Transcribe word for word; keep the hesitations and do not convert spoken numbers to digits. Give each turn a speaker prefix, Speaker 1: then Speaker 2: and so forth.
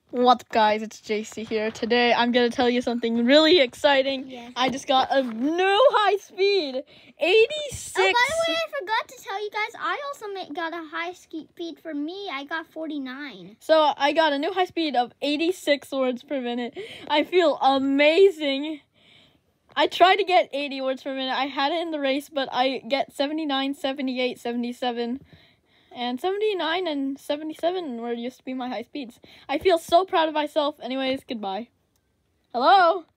Speaker 1: What's up, guys? It's J C here. Today I'm gonna tell you something really exciting.
Speaker 2: Yes.
Speaker 1: I just got a new high speed, eighty-six.
Speaker 2: Oh, by the way, I forgot to tell you guys, I also ma- got a high speed for me. I got forty-nine.
Speaker 1: So I got a new high speed of eighty-six words per minute. I feel amazing. I tried to get eighty words per minute. I had it in the race, but I get seventy-nine, seventy-eight, seventy-seven. And seventy-nine and seventy-seven were used to be my high speeds. I feel so proud of myself. Anyways, goodbye. Hello?